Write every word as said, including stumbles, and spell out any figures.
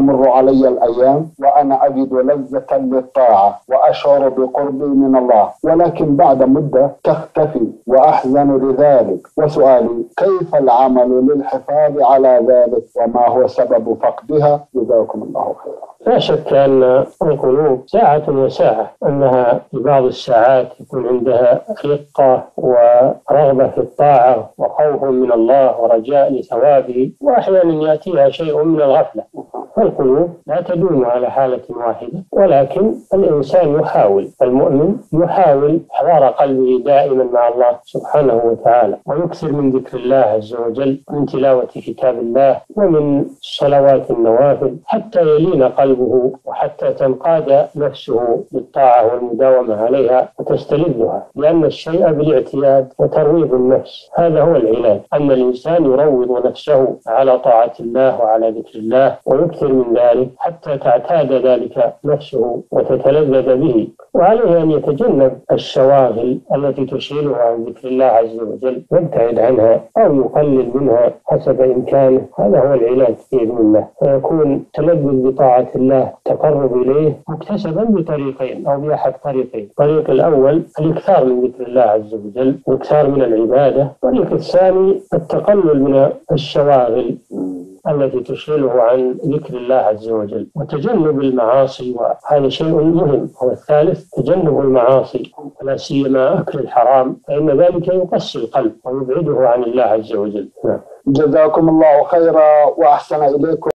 تمر علي الأيام وأنا أجد لذة للطاعة وأشعر بقربي من الله، ولكن بعد مدة تختفي وأحزن لذلك. وسؤالي: كيف العمل للحفاظ على ذلك وما هو سبب فقدها؟ جزاكم الله خيرا. لا شك أن القلوب ساعة وساعة، أنها في بعض الساعات يكون عندها رقة ورغبة في الطاعة وخوف من الله ورجاء لثوابه، وأحيانا يأتيها شيء من الغفلة. فالقلوب لا تدوم على حالة واحدة، ولكن الإنسان يحاول، المؤمن يحاول حضار قلبه دائما مع الله سبحانه وتعالى، ويكثر من ذكر الله عز وجل، من تلاوة كتاب الله ومن صلوات النوافل، حتى يلين قلبه وحتى تنقاد نفسه بالطاعة والمداومة عليها وتستلذها، لأن الشيء بالاعتياد وترويض النفس هذا هو العلاج، أن الإنسان يروض نفسه على طاعة الله وعلى ذكر الله ويكثر من ذلك حتى تعتاد ذلك نفسه وتتلذذ به. وعليه أن يتجنب الشواغل التي تشغله عن ذكر الله عز وجل، يبتعد عنها أو يقلل منها حسب إمكانه، هذا هو العلاج بإذن الله. فيكون تلذذ بطاعة الله، تقرب إليه، مكتسبا بطريقين أو بأحد طريقين. الطريق الأول الإكثار من ذكر الله عز وجل والإكثار من العبادة. الطريق الثاني التقلل من الشواغل التي تشغله عن ذكر الله عز وجل وتجنب المعاصي، وهذا شيء مهم. والثالث تجنب المعاصي، لا سيما أكل الحرام، فإن ذلك يقسي القلب ويبعده عن الله عز وجل. جزاكم الله خيرا وأحسن إليكم.